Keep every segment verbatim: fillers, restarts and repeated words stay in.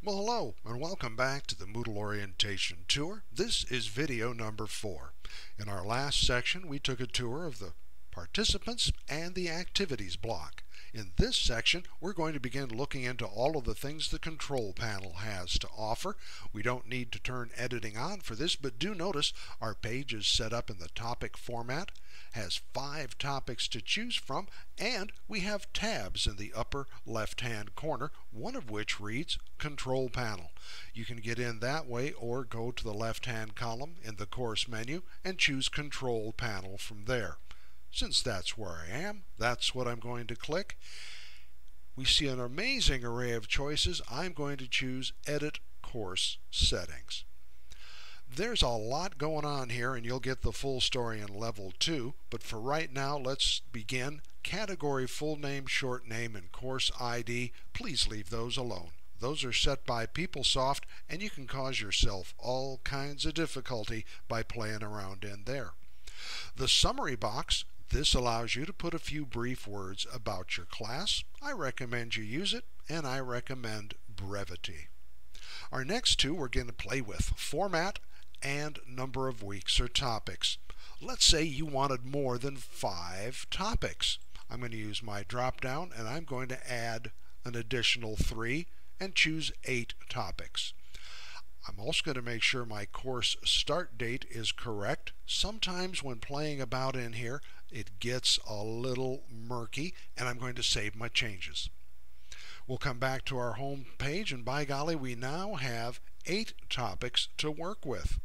Well, hello and welcome back to the Moodle Orientation Tour. This is video number four. In our last section, we took a tour of the participants and the activities block. In this section, we're going to begin looking into all of the things the control panel has to offer. We don't need to turn editing on for this, but do notice our page is set up in the topic format, has five topics to choose from, and we have tabs in the upper left-hand corner, one of which reads Control Panel. You can get in that way or go to the left-hand column in the course menu and choose Control Panel from there. Since that's where I am, that's what I'm going to click. We see an amazing array of choices. I'm going to choose Edit Course Settings. There's a lot going on here, and you'll get the full story in level two, but for right now, let's begin. Category, full name, short name, and course I D, please leave those alone. Those are set by PeopleSoft, and you can cause yourself all kinds of difficulty by playing around in there. The summary box, this allows you to put a few brief words about your class. I recommend you use it, and I recommend brevity. Our next two we're going to play with format and number of weeks or topics. Let's say you wanted more than five topics. I'm going to use my drop down and I'm going to add an additional three and choose eight topics. I'm also going to make sure my course start date is correct. Sometimes when playing about in here it gets a little murky, and I'm going to save my changes. We'll come back to our home page, and by golly, we now have eight topics to work with.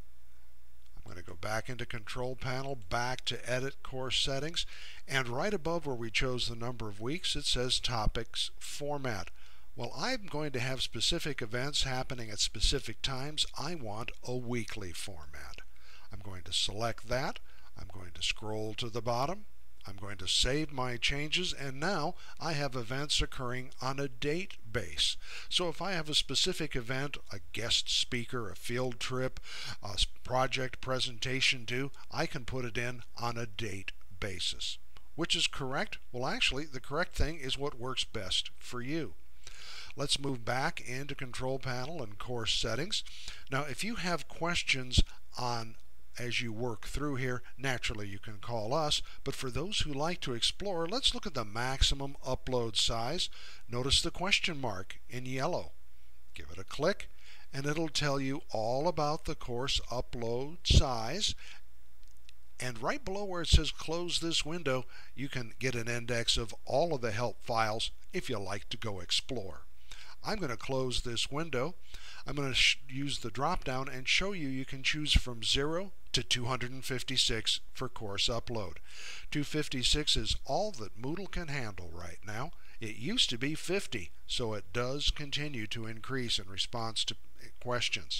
I'm going to go back into Control Panel, back to Edit Course Settings, and right above where we chose the number of weeks it says Topics Format. Well, I'm going to have specific events happening at specific times. I want a weekly format. I'm going to select that. I'm going to scroll to the bottom. I'm going to save my changes, and now I have events occurring on a date base. So if I have a specific event, a guest speaker, a field trip, a project presentation due, I can put it in on a date basis. Which is correct? Well, actually, the correct thing is what works best for you. Let's move back into Control Panel and Course Settings. Now, if you have questions on as you work through here, naturally you can call us, but for those who like to explore, let's look at the maximum upload size. Notice the question mark in yellow. Give it a click, and it'll tell you all about the course upload size. And right below where it says close this window, you can get an index of all of the help files if you like to go explore. I'm going to close this window. I'm going to use the drop down and show you you can choose from zero to two hundred fifty-six for course upload. two hundred fifty-six is all that Moodle can handle right now. It used to be fifty, so it does continue to increase in response to questions.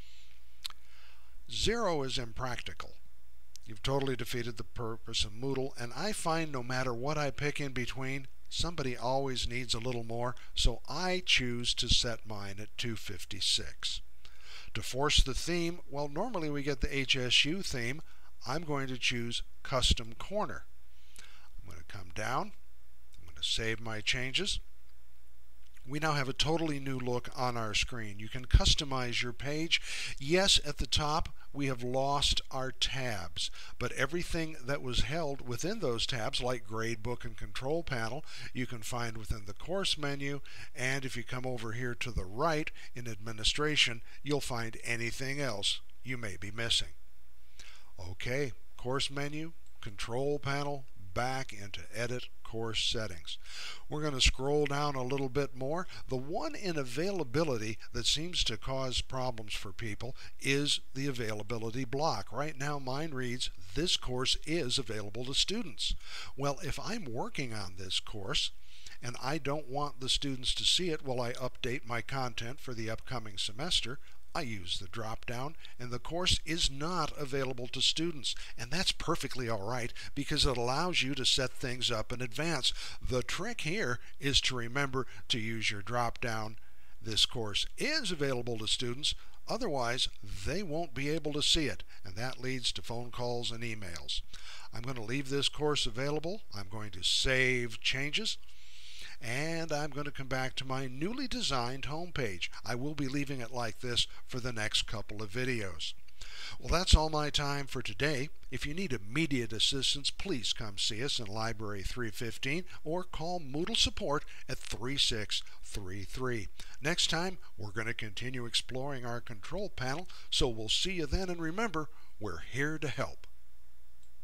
Zero is impractical. You've totally defeated the purpose of Moodle, and I find no matter what I pick in between, somebody always needs a little more, so I choose to set mine at two hundred fifty-six. To force the theme, well, normally we get the H S U theme. I'm going to choose Custom Corner. I'm going to come down. I'm going to save my changes. We now have a totally new look on our screen. You can customize your page. Yes, at the top we have lost our tabs, but everything that was held within those tabs, like Gradebook and Control Panel, you can find within the course menu, and if you come over here to the right in Administration, you'll find anything else you may be missing. Okay, course menu, Control Panel, back into Edit Course Settings. We're going to scroll down a little bit more. The one in availability that seems to cause problems for people is the availability block. Right now mine reads, this course is available to students. Well, if I'm working on this course and I don't want the students to see it while I update my content for the upcoming semester, I use the drop down, and the course is not available to students, and that's perfectly all right because it allows you to set things up in advance. The trick here is to remember to use your drop down. This course is available to students, otherwise they won't be able to see it, and that leads to phone calls and emails. I'm going to leave this course available. I'm going to save changes. and I'm going to come back to my newly designed home page. I will be leaving it like this for the next couple of videos. Well, that's all my time for today. If you need immediate assistance, please come see us in Library three fifteen or call Moodle support at three six three three. Next time, we're going to continue exploring our control panel, so we'll see you then, and remember, we're here to help.